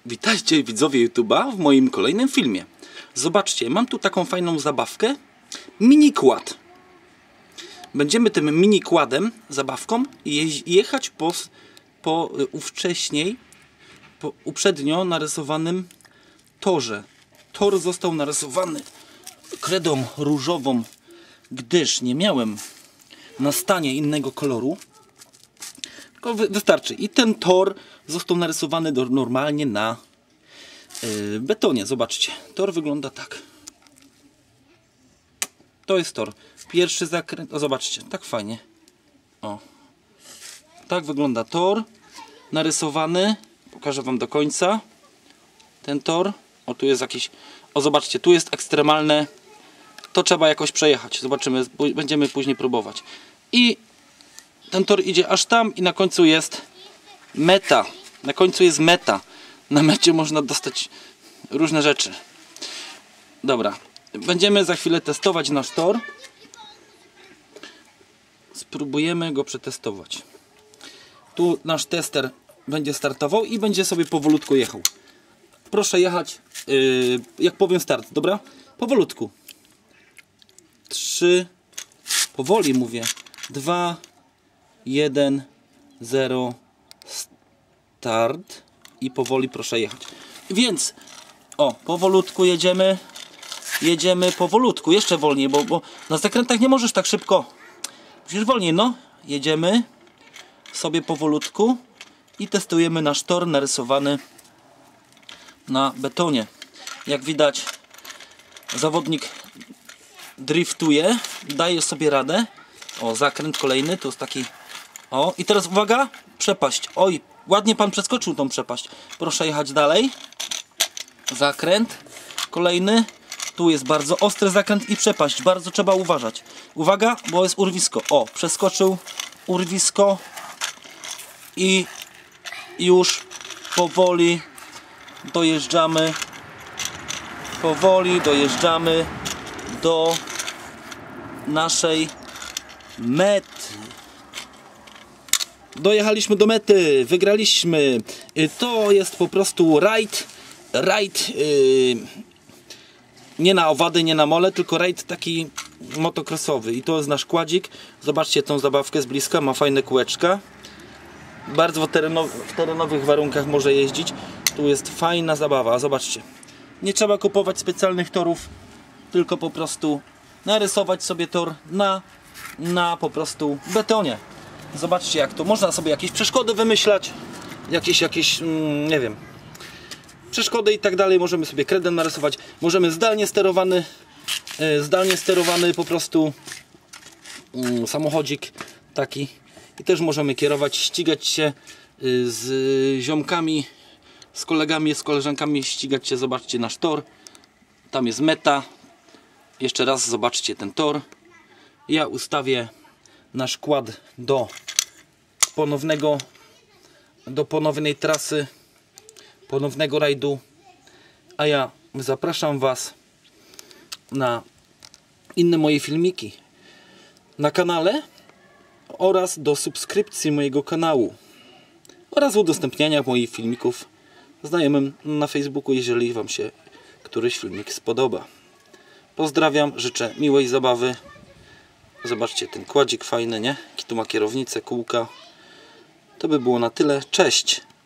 Witajcie widzowie YouTube'a w moim kolejnym filmie. Zobaczcie, mam tu taką fajną zabawkę. Mini kład. Będziemy tym mini kładem, zabawką, jechać po uprzednio narysowanym torze. Tor został narysowany kredą różową, gdyż nie miałem na stanie innego koloru. Tylko wystarczy. I ten tor został narysowany normalnie na betonie. Zobaczcie. Tor wygląda tak. To jest tor. Pierwszy zakręt. O, zobaczcie. Tak fajnie. O. Tak wygląda tor. Narysowany. Pokażę wam do końca. Ten tor. O, tu jest jakiś... O, zobaczcie. Tu jest ekstremalne. To trzeba jakoś przejechać. Zobaczymy. Będziemy później próbować. I ten tor idzie aż tam i na końcu jest meta. Na końcu jest meta. Na mecie można dostać różne rzeczy. Dobra. Będziemy za chwilę testować nasz tor. Spróbujemy go przetestować. Tu nasz tester będzie startował i będzie sobie powolutku jechał. Proszę jechać, jak powiem start, dobra? Powolutku. 3, powoli mówię. 2, 1, 0, start i powoli proszę jechać. Więc, o, powolutku jedziemy. Jedziemy powolutku, jeszcze wolniej, bo na zakrętach nie możesz tak szybko. Musisz wolniej, no. Jedziemy sobie powolutku i testujemy nasz tor narysowany na betonie. Jak widać, zawodnik driftuje, daje sobie radę. O, zakręt kolejny, to jest taki... O, i teraz uwaga, przepaść. Oj, ładnie pan przeskoczył tą przepaść. Proszę jechać dalej. Zakręt kolejny. Tu jest bardzo ostry zakręt i przepaść. Bardzo trzeba uważać. Uwaga, bo jest urwisko. O, przeskoczył urwisko. I już powoli dojeżdżamy. Powoli dojeżdżamy do naszej mety. Dojechaliśmy do mety. Wygraliśmy. To jest po prostu rajd. Nie na owady, nie na mole, tylko rajd taki motocrossowy. I to jest nasz kładzik. Zobaczcie tą zabawkę z bliska, ma fajne kółeczka. Bardzo w terenowych warunkach może jeździć. Tu jest fajna zabawa, zobaczcie. Nie trzeba kupować specjalnych torów, tylko po prostu narysować sobie tor na po prostu betonie. Zobaczcie, jak to można sobie jakieś przeszkody wymyślać. Jakieś nie wiem, przeszkody i tak dalej. Możemy sobie kredą narysować. Możemy zdalnie sterowany po prostu samochodzik taki. I też możemy kierować, ścigać się z ziomkami, z kolegami, z koleżankami, ścigać się. Zobaczcie nasz tor. Tam jest meta. Jeszcze raz zobaczcie ten tor. Ja ustawię nasz kład do ponownej trasy, ponownego rajdu, a ja zapraszam Was na inne moje filmiki na kanale oraz do subskrypcji mojego kanału oraz udostępniania moich filmików znajomym na Facebooku, jeżeli Wam się któryś filmik spodoba. Pozdrawiam, życzę miłej zabawy. Zobaczcie ten kładzik fajny, nie? Jaki tu ma kierownicę, kółka. To by było na tyle. Cześć!